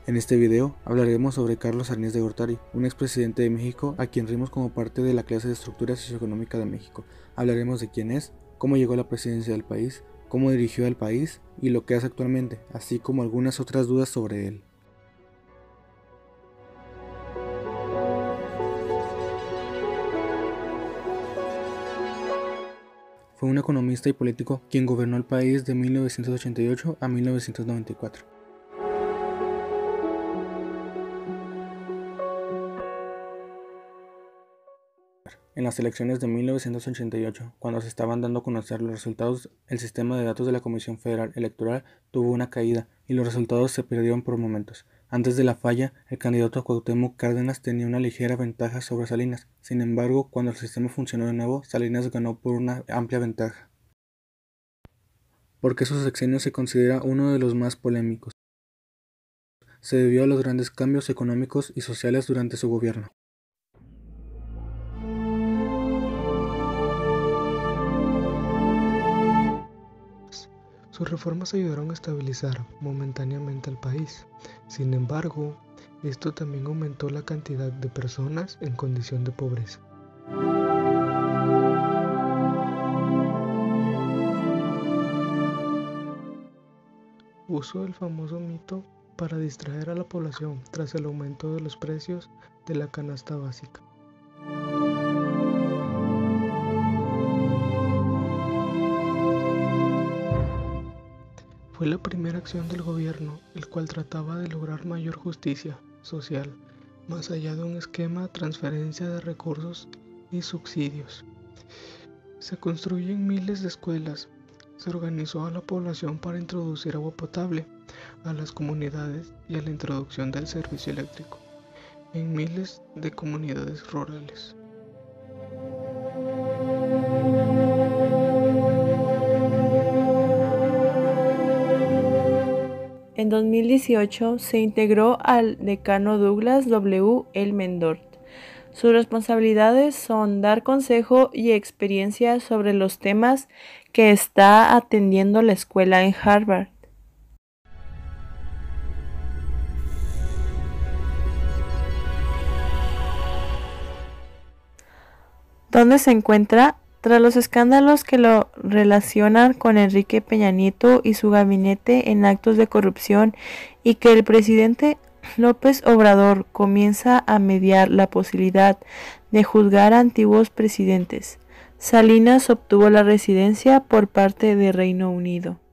En este video hablaremos sobre Carlos Salinas de Gortari, un expresidente de México a quien rimos como parte de la clase de estructura socioeconómica de México. Hablaremos de quién es, cómo llegó a la presidencia del país, cómo dirigió al país y lo que hace actualmente, así como algunas otras dudas sobre él. Fue un economista y político quien gobernó el país de 1988 a 1994. En las elecciones de 1988, cuando se estaban dando a conocer los resultados, el sistema de datos de la Comisión Federal Electoral tuvo una caída y los resultados se perdieron por momentos. Antes de la falla, el candidato Cuauhtémoc Cárdenas tenía una ligera ventaja sobre Salinas. Sin embargo, cuando el sistema funcionó de nuevo, Salinas ganó por una amplia ventaja. ¿Por qué su sexenio se considera uno de los más polémicos? Se debió a los grandes cambios económicos y sociales durante su gobierno. Sus reformas ayudaron a estabilizar momentáneamente al país. Sin embargo, esto también aumentó la cantidad de personas en condición de pobreza. Usó el famoso mito para distraer a la población tras el aumento de los precios de la canasta básica. Fue la primera acción del gobierno, el cual trataba de lograr mayor justicia social, más allá de un esquema de transferencia de recursos y subsidios. Se construyen miles de escuelas, se organizó a la población para introducir agua potable a las comunidades y a la introducción del servicio eléctrico en miles de comunidades rurales. En 2018 se integró al decano Douglas W. Elmendorf. Sus responsabilidades son dar consejo y experiencia sobre los temas que está atendiendo la escuela en Harvard. ¿Dónde se encuentra? Tras los escándalos que lo relacionan con Enrique Peña Nieto y su gabinete en actos de corrupción y que el presidente López Obrador comienza a mediar la posibilidad de juzgar a antiguos presidentes, Salinas obtuvo la residencia por parte de Reino Unido.